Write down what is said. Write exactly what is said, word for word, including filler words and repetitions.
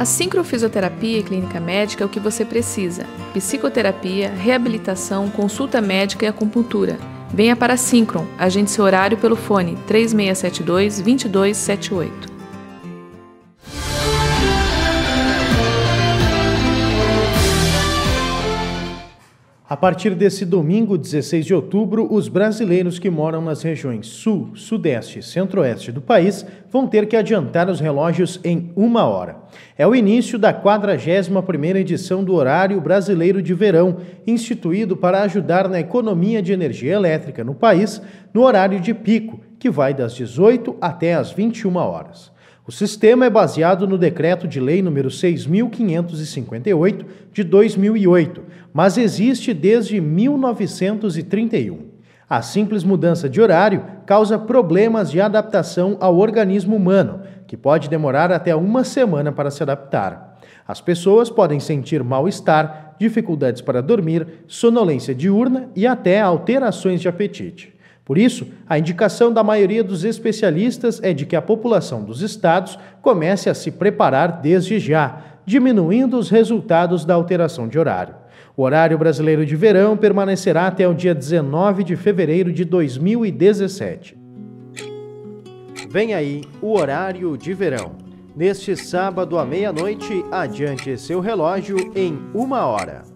A sincrofisioterapia e clínica médica é o que você precisa. Psicoterapia, reabilitação, consulta médica e acupuntura. Venha para a Syncron, agende seu horário pelo fone três seis sete dois, dois dois sete oito. A partir desse domingo, dezesseis de outubro, os brasileiros que moram nas regiões Sul, Sudeste e Centro-Oeste do país vão ter que adiantar os relógios em uma hora. É o início da quadragésima primeira edição do Horário Brasileiro de Verão, instituído para ajudar na economia de energia elétrica no país, no horário de pico, que vai das dezoito até as vinte e uma horas. O sistema é baseado no Decreto de Lei número seis mil quinhentos e cinquenta e oito, de dois mil e oito, mas existe desde mil novecentos e trinta e um. A simples mudança de horário causa problemas de adaptação ao organismo humano, que pode demorar até uma semana para se adaptar. As pessoas podem sentir mal-estar, dificuldades para dormir, sonolência diurna e até alterações de apetite. Por isso, a indicação da maioria dos especialistas é de que a população dos estados comece a se preparar desde já, diminuindo os resultados da alteração de horário. O Horário Brasileiro de Verão permanecerá até o dia dezenove de fevereiro de dois mil e dezessete. Vem aí o Horário de Verão. Neste sábado à meia-noite, adiante seu relógio em uma hora.